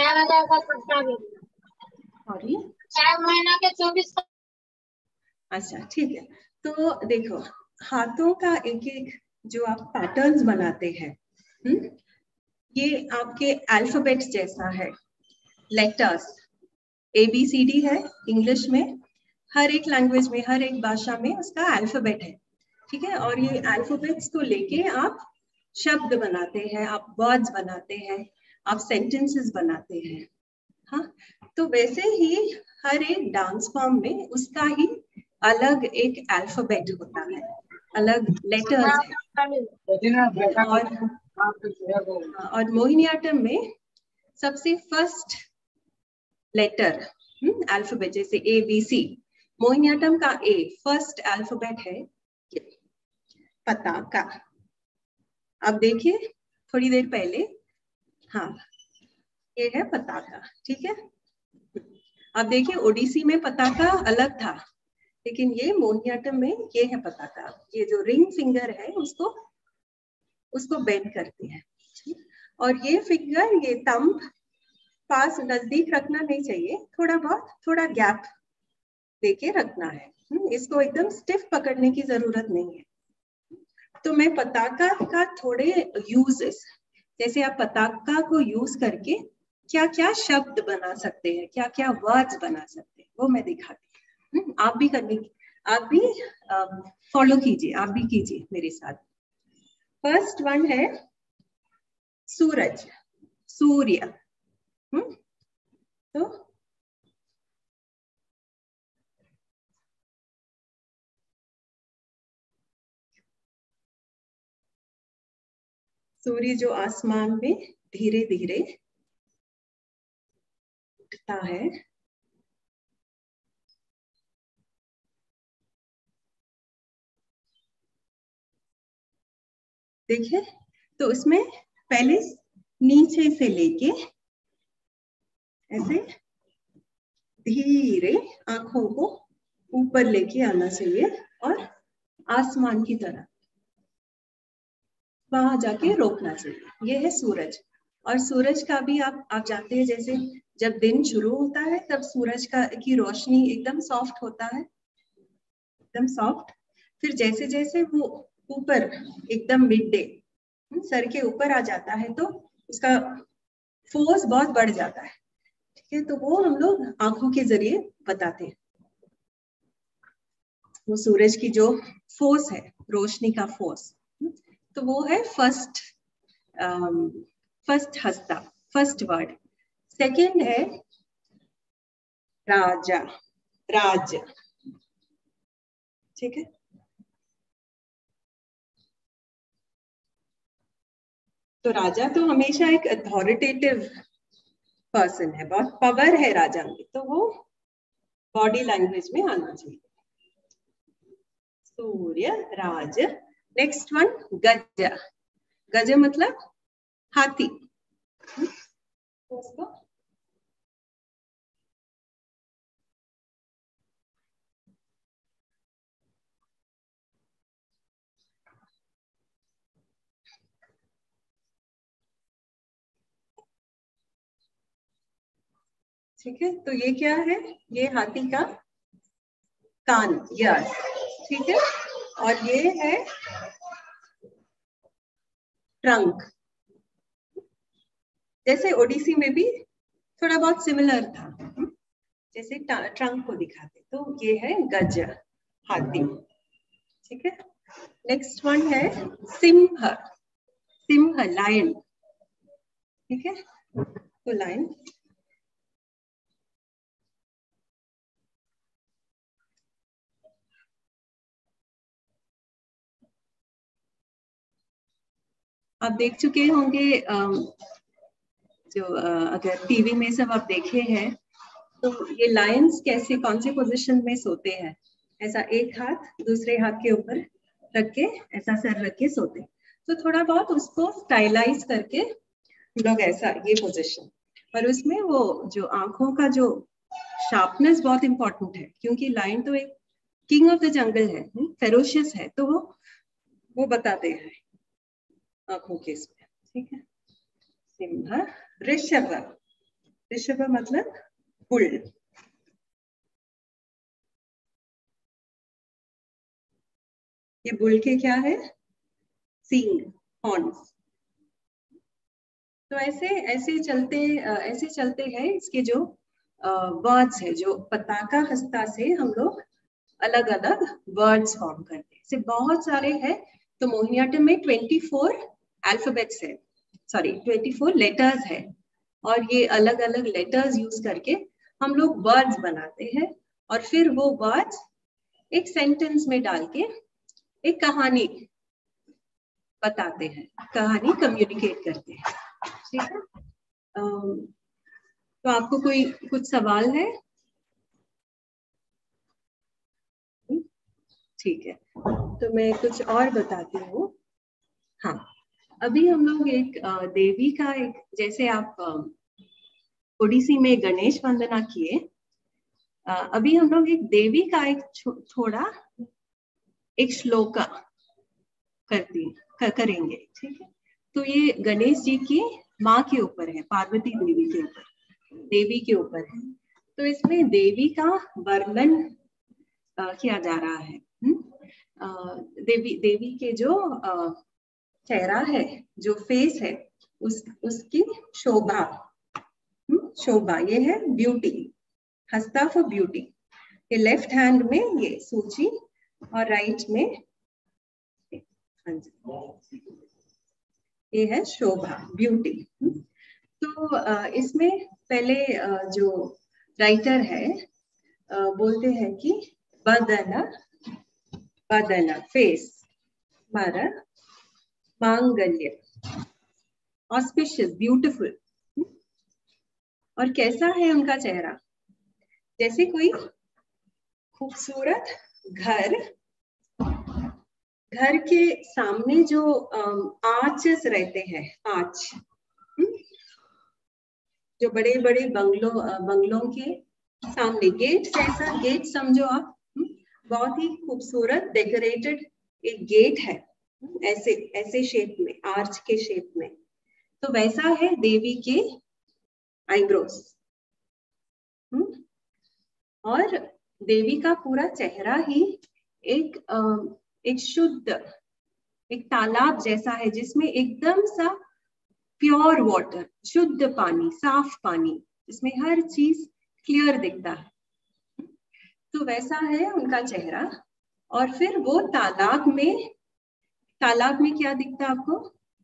सॉरी 4 महीना के 24। अच्छा ठीक है। तो देखो हाथों का एक एक जो आप पैटर्न्स बनाते हैं, ये आपके अल्फाबेट्स जैसा है। लेटर्स ABCD है इंग्लिश में, हर एक लैंग्वेज में हर एक भाषा में उसका अल्फाबेट है, ठीक है। और ये अल्फाबेट्स को लेके आप शब्द बनाते हैं, आप वर्ड्स बनाते हैं, आप सेंटेंसेस बनाते हैं। हाँ, तो वैसे ही हर एक डांस फॉर्म में उसका ही अलग एक अल्फाबेट होता है, अलग लेटर्स है। और मोहिनीअट्टम में सबसे फर्स्ट लेटर अल्फाबेट जैसे ABC, मोहिनीअट्टम का A फर्स्ट अल्फाबेट है पताका। अब देखिए थोड़ी देर पहले, हाँ ये है पताका, ठीक है। अब देखिए ओडिसी में पताका अलग था, लेकिन ये मोहिनीअट्टम में ये है पताका। ये जो रिंग फिंगर है उसको बेंड करते हैं, और ये फिंगर, ये थंब पास नजदीक रखना नहीं चाहिए, थोड़ा गैप देके रखना है। इसको एकदम स्टिफ पकड़ने की जरूरत नहीं है। तो मैं पताका का थोड़े यूजेस, जैसे आप पताका को यूज करके क्या क्या शब्द बना सकते हैं, क्या क्या वर्ड्स बना सकते हैं, वो मैं दिखाती हूँ। आप भी फॉलो कीजिए, आप भी कीजिए मेरे साथ। फर्स्ट वन है सूरज, सूर्य। तो सूर्य जो आसमान में धीरे धीरे उठता है, देखिए। तो उसमें पहले नीचे से लेके ऐसे धीरे आंखों को ऊपर लेके आना चाहिए और आसमान की तरफ वहां जाके रोकना चाहिए। ये है सूरज। और सूरज का भी आप जानते हैं, जैसे जब दिन शुरू होता है तब सूरज की रोशनी एकदम सॉफ्ट होता है, एकदम सॉफ्ट। फिर जैसे जैसे वो ऊपर एकदम मिड डे सर के ऊपर आ जाता है तो उसका फोर्स बहुत बढ़ जाता है, ठीक है। तो वो हम लोग आंखों के जरिए बताते हैं। वो सूरज की जो फोर्स है, रोशनी का फोर्स, तो वो है फर्स्ट हस्ता, फर्स्ट वर्ड। सेकंड है राजा, राज, ठीक है। तो राजा तो हमेशा एक अथॉरिटेटिव पर्सन है, बहुत पावर है राजा में, तो वो बॉडी लैंग्वेज में आना चाहिए। सूर्य, राज। नेक्स्ट वन गज, गज मतलब हाथी। उसको ठीक है। तो ये क्या है? ये हाथी का कान, यस, ठीक है। और ये है ट्रंक। जैसे ओडिसी में भी थोड़ा बहुत सिमिलर था, जैसे ट्रंक को दिखाते। तो ये है गज, हाथी, ठीक है। नेक्स्ट वन है सिंह, सिंह लायन, ठीक है। तो लाइन आप देख चुके होंगे, जो अगर टीवी में सब आप देखे हैं तो ये लायंस कैसे कौन से पोजीशन में सोते हैं, ऐसा एक हाथ दूसरे हाथ के ऊपर रख के ऐसा सर रख के सोते हैं। तो थोड़ा बहुत उसको स्टाइलाइज करके लोग ऐसा ये पोजीशन, और उसमें वो जो आंखों का जो शार्पनेस बहुत इंपॉर्टेंट है, क्योंकि लायन तो एक किंग ऑफ द जंगल है, फेरोशियस है, तो वो बताते हैं आंखों के इसमें, ठीक है। सिंह, ऋषभ, ऋषभ मतलब बुल, ये बुल के क्या है, सींग, हॉर्न्स। तो ऐसे चलते हैं इसके जो वर्ड्स है, जो पताका हस्ता से हम लोग अलग अलग वर्ड्स फॉर्म करते हैं। ऐसे बहुत सारे हैं। तो मोहिनीअट्टम में 24 अल्फाबेट्स है, सॉरी 24 लेटर्स है, और ये अलग अलग लेटर्स यूज करके हम लोग वर्ड्स बनाते हैं, और फिर वो वर्ड्स एक सेंटेंस में डाल के एक कहानी बताते हैं, कहानी कम्युनिकेट करते हैं, ठीक है। तो आपको कोई कुछ सवाल है? ठीक है, तो मैं कुछ और बताती हूँ। हाँ, अभी हम लोग एक देवी का एक, जैसे आप ओडिसी में गणेश वंदना किए, अभी हम लोग एक देवी का एक थोड़ा एक श्लोका करेंगे, ठीक है। तो ये गणेश जी की माँ के ऊपर है, पार्वती देवी के ऊपर, देवी के ऊपर है। तो इसमें देवी का वर्णन किया जा रहा है। देवी के जो चेहरा है, जो फेस है, उसकी शोभा, शोभा ये है ब्यूटी, हस्ता फॉर ब्यूटी। ये लेफ्ट हैंड में ये सूची और राइट में ये है शोभा, ब्यूटी। तो इसमें पहले जो राइटर है बोलते हैं कि बदन, बदन फेस, हमारा मांगल्य, ऑस्पिशियस, ब्यूटीफुल। और कैसा है उनका चेहरा, जैसे कोई खूबसूरत घर के सामने जो आर्चेस रहते हैं, आर्च, जो बड़े बड़े बंगलों के सामने गेट, ऐसा गेट समझो आप, बहुत ही खूबसूरत डेकोरेटेड एक गेट है, ऐसे शेप में, आर्च के शेप में। तो वैसा है देवी के आईब्रोज, और देवी का पूरा चेहरा ही एक शुद्ध, एक तालाब जैसा है, जिसमें एकदम सा प्योर वाटर, शुद्ध पानी, साफ पानी, जिसमें हर चीज क्लियर दिखता है। तो वैसा है उनका चेहरा। और फिर वो तालाब में क्या दिखता है आपको,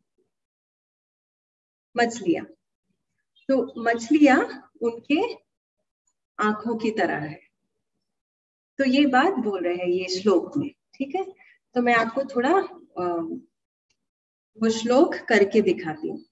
मछलियां। तो मछलियां उनके आंखों की तरह है। तो ये बात बोल रहे हैं ये श्लोक में, ठीक है। तो मैं आपको थोड़ा वो श्लोक करके दिखाती हूँ।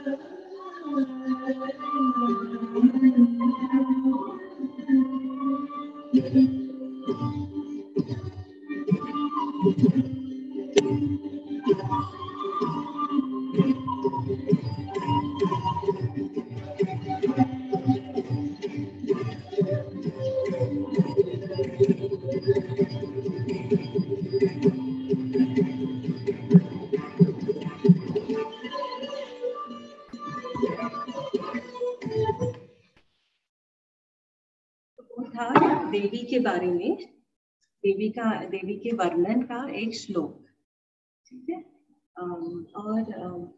देवी के बारे में, देवी के वर्णन का एक श्लोक, ठीक है। और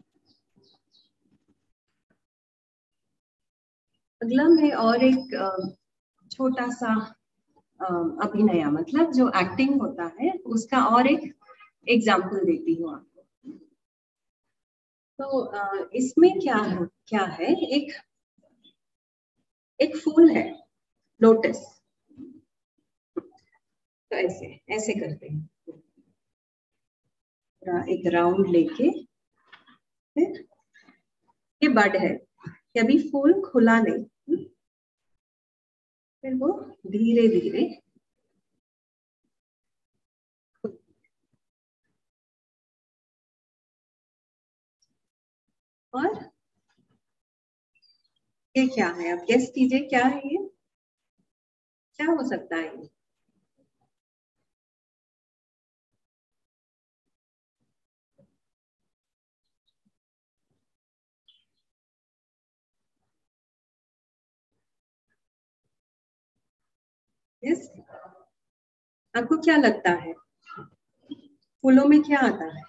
अगला में और एक छोटा सा अभिनय, मतलब जो एक्टिंग होता है उसका और एक एग्जाम्पल देती हूँ आपको। तो इसमें क्या है, एक फूल है, लोटस। तो ऐसे करते हैं, एक राउंड लेके, फिर ये बड है, अभी फूल खुला नहीं, फिर वो धीरे धीरे और ये क्या है, आप गेस कीजिए क्या है ये, क्या हो सकता है ये? यस, आपको क्या लगता है फूलों में क्या आता है?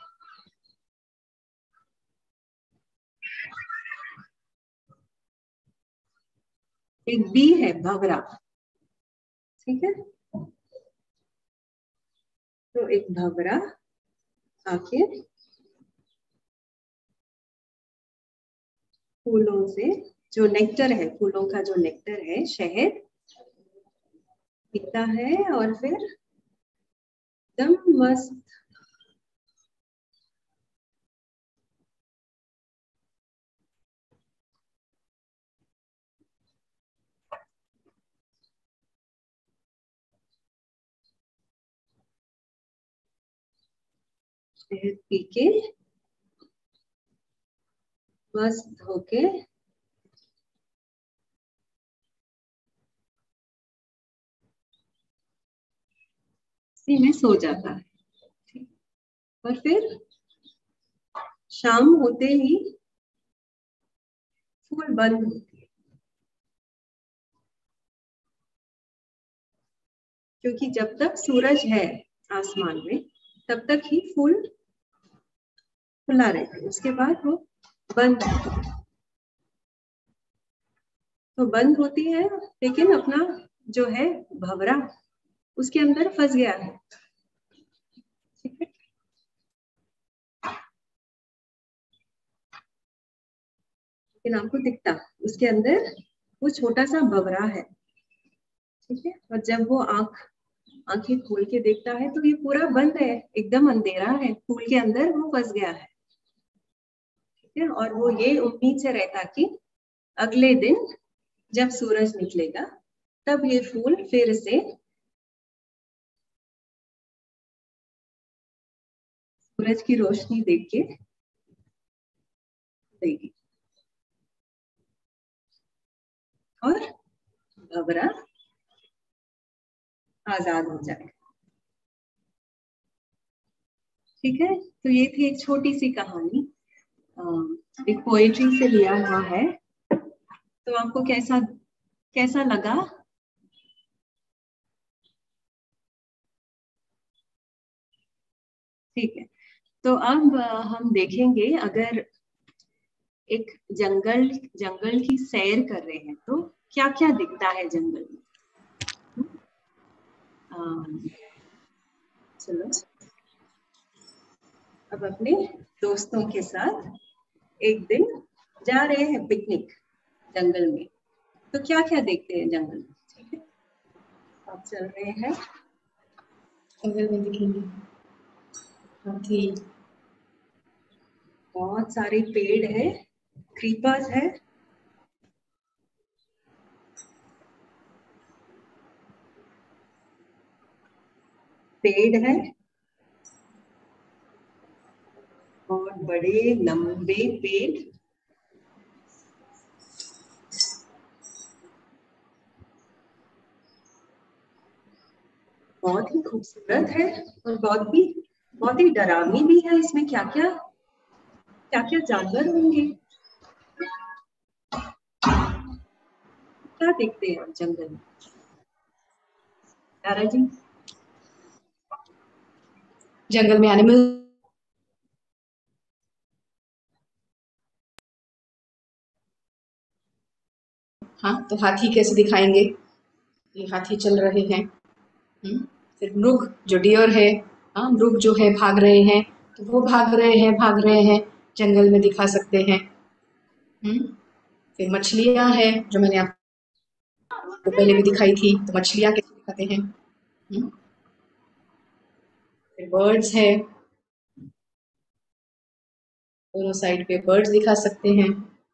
एक बी है, भंवरा, ठीक है। तो एक भंवरा आके फूलों से जो नेक्टर है, फूलों का जो नेक्टर है, शहद पीता है और फिर एकदम मस्त शहद पी के मस्त होके इसी में सो जाता है। और फिर शाम होते ही फूल बंद होती है, क्योंकि जब तक सूरज है आसमान में तब तक ही फूल खुला रहता है, उसके बाद वो बंद है। तो बंद होती है, लेकिन अपना जो है भंवरा उसके अंदर फंस गया है, ठीक है। लेकिन आपको दिखता उसके अंदर वो छोटा सा भंवरा है, ठीक है। और जब वो आंखें खोल के देखता है तो ये पूरा बंद है, एकदम अंधेरा है, फूल के अंदर वो फंस गया है, ठीक है। और वो ये उम्मीद से रहता कि अगले दिन जब सूरज निकलेगा तब ये फूल फिर से सूरज की रोशनी देख के देगी और भंवरा आजाद हो जाएगा, ठीक है। तो ये थी एक छोटी सी कहानी, एक पोएट्री से लिया हुआ है। तो आपको कैसा लगा? ठीक है, तो अब हम देखेंगे, अगर एक जंगल की सैर कर रहे हैं तो क्या क्या दिखता है जंगल में। चलो अब अपने दोस्तों के साथ एक दिन जा रहे हैं पिकनिक जंगल में, तो क्या क्या देखते हैं जंगल में, ठीक है। आप चल रहे हैं, जंगल में दिखेंगे हाथी, बहुत सारे पेड़ है, क्रीपर्स है, पेड़ है और बड़े लंबे पेड़, बहुत ही खूबसूरत है और बहुत ही डरावनी भी है। इसमें क्या क्या जानवर होंगे, क्या देखते हैं आप जंगल में तारा जी? जंगल में एनिमल, हाँ तो हाथी कैसे दिखाएंगे, ये हाथी चल रहे हैं। फिर मृग जो डियर है, हाँ मृग जो है भाग रहे हैं, तो वो भाग रहे हैं जंगल में दिखा सकते हैं। फिर मछलियां हैं जो मैंने आपको पहले भी दिखाई थी, तो मछलियां कैसे दिखाते हैं। फिर बर्ड्स है, दोनों साइड पे बर्ड्स दिखा सकते हैं।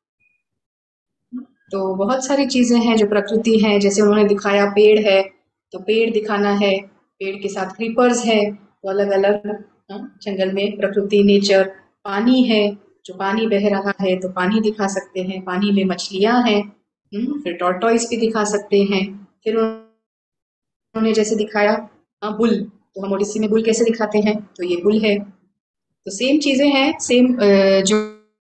तो बहुत सारी चीजें हैं जो प्रकृति है, जैसे उन्होंने दिखाया पेड़ है तो पेड़ दिखाना है, पेड़ के साथ क्रीपर्स है, तो अलग अलग जंगल में प्रकृति नेचर। पानी है, जो पानी बह रहा है तो पानी दिखा सकते हैं, पानी में मछलियां हैं। फिर टॉर्टोइस भी दिखा सकते हैं। फिर उन्होंने जैसे दिखाया बुल, तो हम ओडिसी में बुल कैसे दिखाते हैं, तो ये बुल है। तो सेम चीजें हैं, सेम जो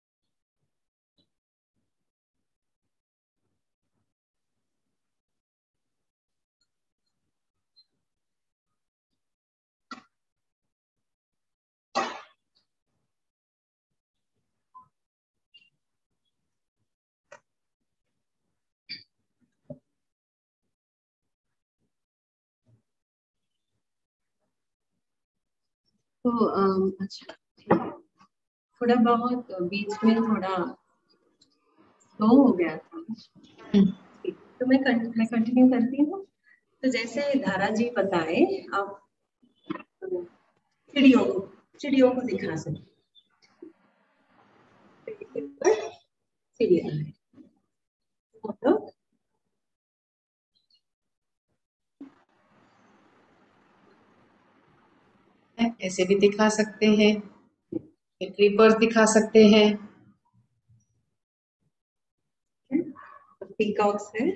तो अच्छा, थोड़ा बहुत बीच में थोड़ा स्लो हो गया था। तो मैं कंटिन्यू करती हूँ। तो जैसे धारा जी बताए, आप चिड़ियों को दिखा सकते, चिड़िया है तो ऐसे भी दिखा सकते हैं, फिर क्रीपर्स दिखा सकते हैं। पीकॉक्स है,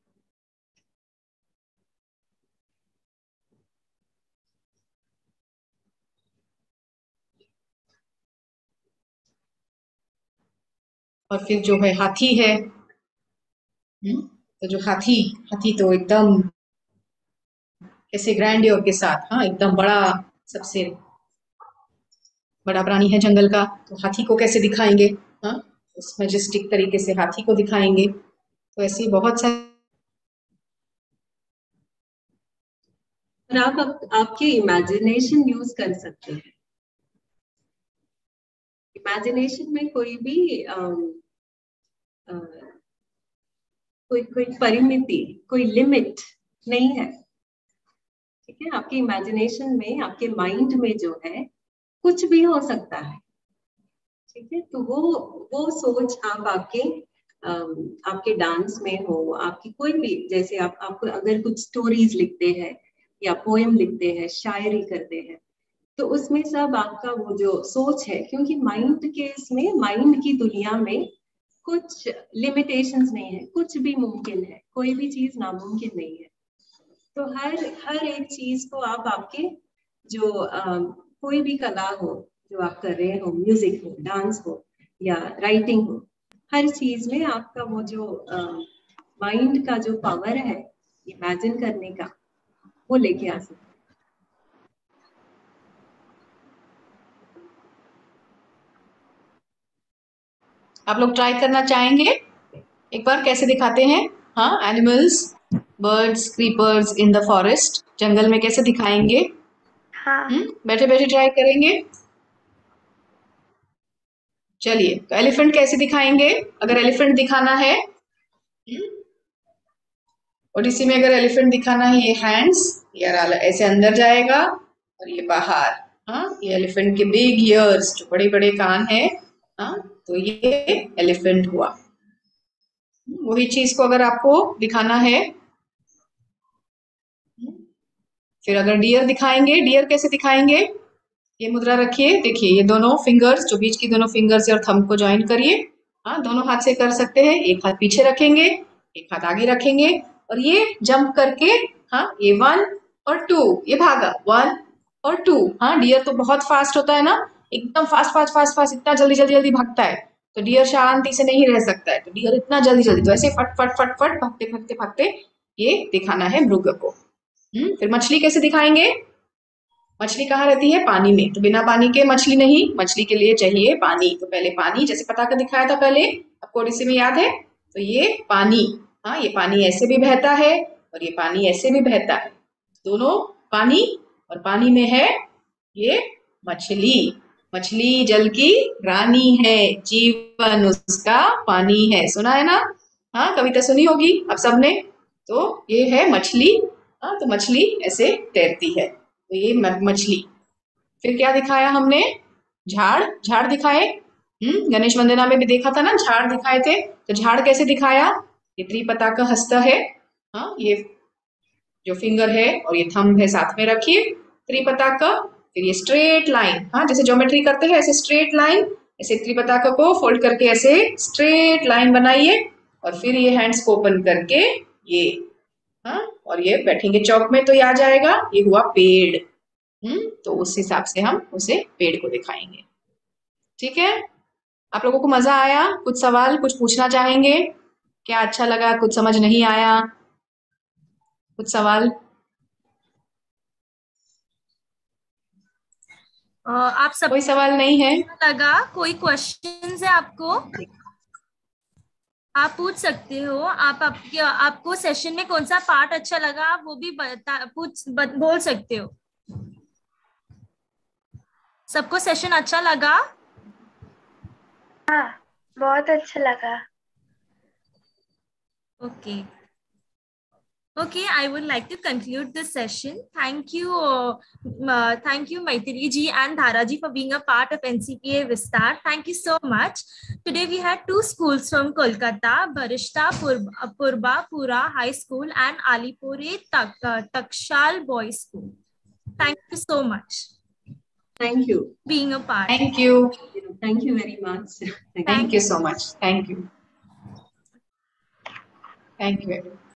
और फिर जो है हाथी है। तो जो हाथी तो एकदम ऐसे ग्रैंडियर के साथ, हाँ एकदम बड़ा, सबसे बड़ा प्राणी है जंगल का, तो हाथी को कैसे दिखाएंगे, हाँ उस मैजेस्टिक तरीके से हाथी को दिखाएंगे। तो ऐसी बहुत सारी और आप आपके इमेजिनेशन यूज कर सकते हैं। इमेजिनेशन में कोई भी कोई परिमिति, कोई लिमिट नहीं है। ठीक है, आपके इमेजिनेशन में, आपके माइंड में जो है कुछ भी हो सकता है। ठीक है, तो वो सोच आप आपके डांस में हो, आपकी कोई भी, जैसे आपको अगर कुछ स्टोरीज लिखते हैं या पोएम लिखते हैं, शायरी करते हैं, तो उसमें सब आपका वो जो सोच है, क्योंकि माइंड के इसमें, माइंड की दुनिया में कुछ लिमिटेशंस नहीं है, कुछ भी मुमकिन है, कोई भी चीज नामुमकिन नहीं है। तो हर एक चीज को आप आपके जो कोई भी कला हो जो आप कर रहे हो, म्यूजिक हो, डांस हो या राइटिंग हो, हर चीज में आपका वो जो माइंड का जो पावर है इमेजिन करने का, वो लेके आ सकते। आप लोग ट्राई करना चाहेंगे एक बार कैसे दिखाते हैं, हाँ animals, birds, creepers in the forest, जंगल में कैसे दिखाएंगे। हाँ बैठे बैठे ट्राई करेंगे। चलिए, तो एलिफेंट कैसे दिखाएंगे, अगर एलिफेंट दिखाना है, ओडिसी में अगर एलिफेंट दिखाना है, ये हैंड्स ये ऐसे अंदर जाएगा और ये बाहर, हाँ ये एलिफेंट के बिग ईयर्स, जो बड़े बड़े कान है, हाँ, तो ये एलिफेंट हुआ। वही चीज को अगर आपको दिखाना है, फिर अगर डियर दिखाएंगे, डियर कैसे दिखाएंगे? ये मुद्रा रखिए, देखिए ये दोनों फिंगर्स, जो बीच की दोनों फिंगर्स और थंब को ज्वाइन करिए। हाँ, दोनों हाथ से कर सकते हैं, एक हाथ पीछे रखेंगे, एक हाथ आगे रखेंगे, और ये जंप करके, हाँ ये 1 और 2, ये भागा 1 और 2। हाँ, डियर तो बहुत फास्ट होता है ना, एकदम फास्ट फास्ट फास्ट फास्ट, इतना जल्दी जल्दी जल्दी भागता है, तो डियर शांति से नहीं रह सकता है, तो डियर इतना जल्दी जल्दी, तो ऐसे फट फट फट फट भागते भागते भागते ये दिखाना है मृग को। फिर मछली कैसे दिखाएंगे? मछली कहाँ रहती है? पानी में, तो बिना पानी के मछली नहीं, मछली के लिए चाहिए पानी, तो पहले पानी, जैसे पताका दिखाया था पहले, आपको ओडिसी में याद है, तो ये पानी। हाँ, ये पानी ऐसे भी बहता है और ये पानी ऐसे भी बहता है, दोनों पानी, और पानी में है ये मछली। मछली जल की रानी है, जीवन उसका पानी है, सुना है ना? हाँ, कविता सुनी होगी आप सबने। तो ये है मछली। हाँ, तो मछली ऐसे तैरती है, तो ये मछली। फिर क्या दिखाया हमने? झाड़, झाड़ दिखाए। गणेश वंदना में भी देखा था ना, झाड़ दिखाए थे, तो झाड़ कैसे दिखाया? ये त्रिपताका हस्त है। हाँ, ये जो फिंगर है और ये थंब है साथ में रखिए, त्रिपताका। फिर ये स्ट्रेट लाइन, हाँ जैसे ज्योमेट्री करते हैं ऐसे स्ट्रेट लाइन, ऐसे त्रिपताका को फोल्ड करके ऐसे स्ट्रेट लाइन बनाइए, और फिर ये हैंड्स को ओपन करके ये, हाँ, और ये बैठेंगे चौक में तो ये आ जाएगा, ये हुआ पेड़। तो उस हिसाब से हम उसे पेड़ को दिखाएंगे। ठीक है, आप लोगों को मजा आया? कुछ सवाल, कुछ पूछना चाहेंगे? क्या अच्छा लगा, कुछ समझ नहीं आया? कुछ सवाल? आप सब कोई सवाल नहीं है? लगा? कोई क्वेश्चंस है आपको? आप पूछ सकते हो। आपको सेशन में कौन सा पार्ट अच्छा लगा, आप वो भी बोल सकते हो। सबको सेशन अच्छा लगा? हाँ, बहुत अच्छा लगा। Okay. Okay, I would like to conclude this session. Thank you, Maitri ji and Dhara ji for being a part of NCPA Vistar. Thank you so much. Today we had two schools from Kolkata, Barishta Purba Pura High School and Alipore Takshal Boys School. Thank you so much. Thank you. Being a part. Thank you. Thank you very much. Thank you so much. Thank you. Thank you.